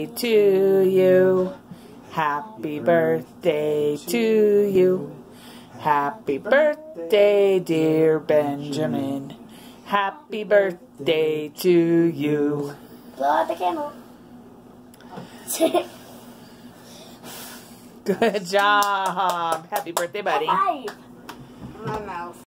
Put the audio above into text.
birthday to you. Happy birthday to you. Happy birthday, dear Benjamin. Happy birthday to you. Blow out the candle. Good job. Happy birthday, buddy. High five. My mouth.